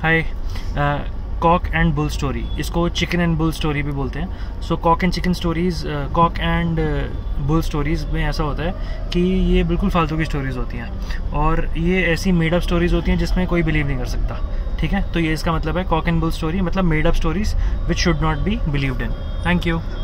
Hi, cock and bull story, इसको chicken and bull story भी बोलते हैं। So cock and chicken stories, cock and bull stories में ऐसा होता है कि ये बिल्कुल फालतू की स्टोरीज़ होती हैं और ये ऐसी मेड अप स्टोरीज़ होती हैं जिसमें कोई बिलीव नहीं कर सकता। ठीक है, तो ये इसका मतलब है कॉक एंड बुल स्टोरी मतलब made up stories which should not be believed in. Thank you.